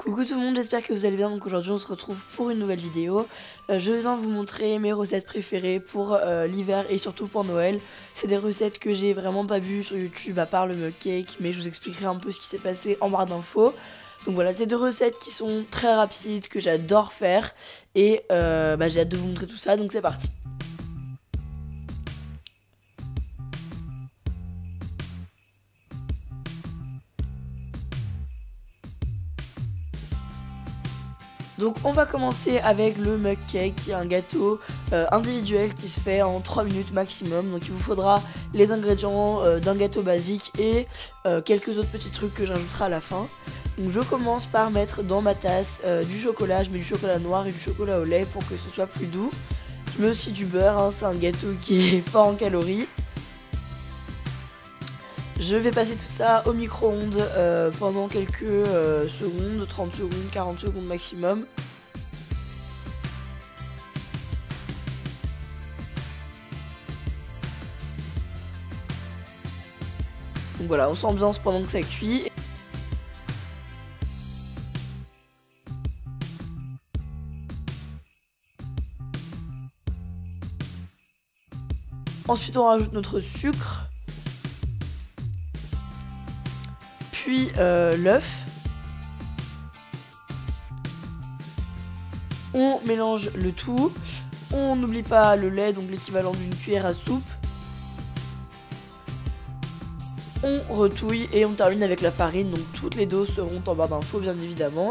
Coucou tout le monde, j'espère que vous allez bien. Donc aujourd'hui on se retrouve pour une nouvelle vidéo. Je vais vous montrer mes recettes préférées pour l'hiver et surtout pour Noël. C'est des recettes que j'ai vraiment pas vues sur YouTube à part le mug cake, mais je vous expliquerai un peu ce qui s'est passé en barre d'infos. Donc voilà, c'est deux recettes qui sont très rapides, que j'adore faire et j'ai hâte de vous montrer tout ça, donc c'est parti. Donc on va commencer avec le mug cake, qui est un gâteau individuel qui se fait en 3 minutes maximum. Donc il vous faudra les ingrédients d'un gâteau basique et quelques autres petits trucs que j'ajouterai à la fin. Donc je commence par mettre dans ma tasse du chocolat, je mets du chocolat noir et du chocolat au lait pour que ce soit plus doux. Je mets aussi du beurre, hein, c'est un gâteau qui est fort en calories. Je vais passer tout ça au micro-ondes pendant quelques secondes, 30 secondes, 40 secondes maximum. Donc voilà, on s'ambiance pendant que ça cuit. Ensuite on rajoute notre sucre. Puis l'œuf. On mélange le tout. On n'oublie pas le lait, donc l'équivalent d'une cuillère à soupe. On retouille et on termine avec la farine, donc toutes les doses seront en barre d'infos bien évidemment.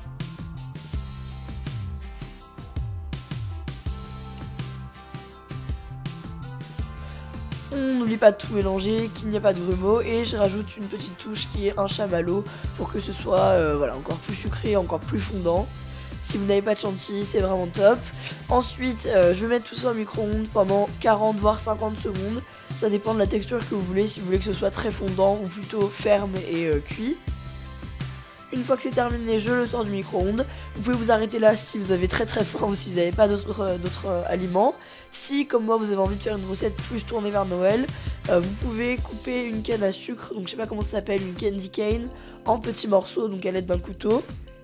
On n'oublie pas de tout mélanger, qu'il n'y a pas de grumeaux, et je rajoute une petite touche qui est un chamallow pour que ce soit voilà, encore plus sucré, encore plus fondant. Si vous n'avez pas de chantilly, c'est vraiment top. Ensuite, je vais mettre tout ça au micro-ondes pendant 40 voire 50 secondes. Ça dépend de la texture que vous voulez, si vous voulez que ce soit très fondant ou plutôt ferme et cuit. Une fois que c'est terminé, je le sors du micro-ondes. Vous pouvez vous arrêter là si vous avez très faim ou si vous n'avez pas d'autres aliments. Si, comme moi, vous avez envie de faire une recette plus tournée vers Noël, vous pouvez couper une canne à sucre, donc je sais pas comment ça s'appelle, une candy cane, en petits morceaux, donc à l'aide d'un couteau.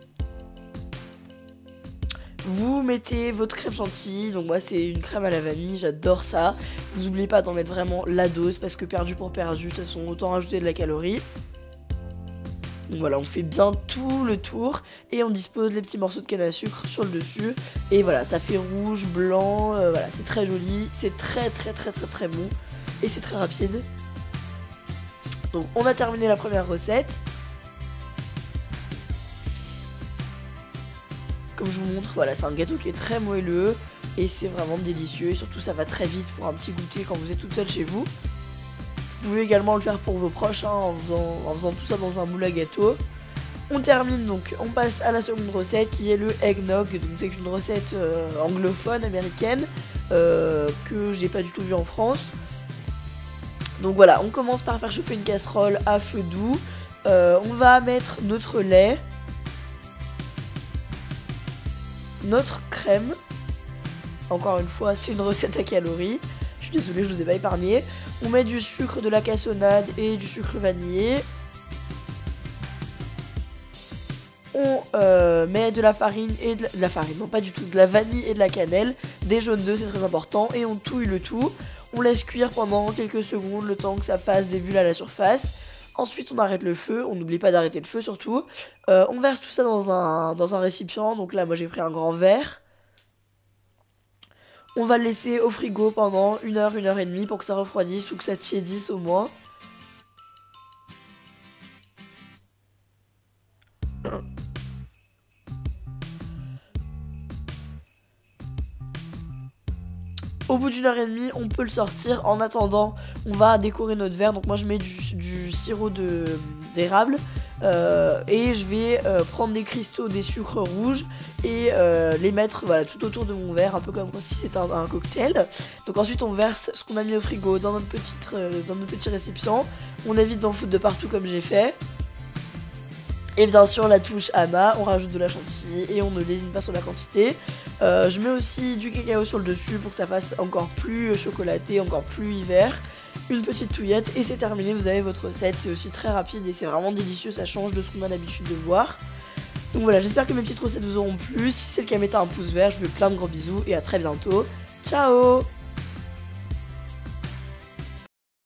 Vous mettez votre crème chantilly, donc moi c'est une crème à la vanille, j'adore ça. Vous n'oubliez pas d'en mettre vraiment la dose, parce que perdu pour perdu, de toute façon autant rajouter de la calorie. Donc voilà, on fait bien tout le tour et on dispose les petits morceaux de canne à sucre sur le dessus. Et voilà, ça fait rouge, blanc, voilà, c'est très joli, c'est très bon et c'est très rapide. Donc on a terminé la première recette. Comme je vous montre, voilà, c'est un gâteau qui est très moelleux et c'est vraiment délicieux. Et surtout, ça va très vite pour un petit goûter quand vous êtes toute seule chez vous. Vous pouvez également le faire pour vos proches, hein, en faisant tout ça dans un moule à gâteau. On termine donc, on passe à la seconde recette qui est le eggnog. Donc c'est une recette anglophone, américaine, que je n'ai pas du tout vue en France. Donc voilà, on commence par faire chauffer une casserole à feu doux. On va mettre notre lait, notre crème. Encore une fois, c'est une recette à calories. Je suis désolée, je vous ai pas épargné. On met du sucre, de la cassonade et du sucre vanillé. On met de la farine et de la farine, non pas du tout, de la vanille et de la cannelle, des jaunes d'œufs, c'est très important, et on touille le tout. On laisse cuire pendant quelques secondes, le temps que ça fasse des bulles à la surface. Ensuite, on arrête le feu, on n'oublie pas d'arrêter le feu surtout. On verse tout ça dans un récipient, donc là, moi j'ai pris un grand verre. On va le laisser au frigo pendant 1 heure, 1 heure et demie pour que ça refroidisse ou que ça tiédisse au moins. Au bout d'1 heure et demie, on peut le sortir. En attendant, on va décorer notre verre. Donc moi je mets du sirop d'érable et je vais prendre des cristaux, des sucres rouges et les mettre voilà, tout autour de mon verre, un peu comme si c'était un cocktail. Donc ensuite on verse ce qu'on a mis au frigo dans notre petit récipient. On évite d'en foutre de partout comme j'ai fait. Et bien sûr la touche Anna, on rajoute de la chantilly et on ne lésine pas sur la quantité. Je mets aussi du cacao sur le dessus pour que ça fasse encore plus chocolaté, encore plus hiver. Une petite touillette et c'est terminé, vous avez votre recette. C'est aussi très rapide et c'est vraiment délicieux, ça change de ce qu'on a l'habitude de voir. Donc voilà, j'espère que mes petites recettes vous auront plu. Si c'est le cas, mettez un pouce vert. Je vous fais plein de gros bisous et à très bientôt. Ciao!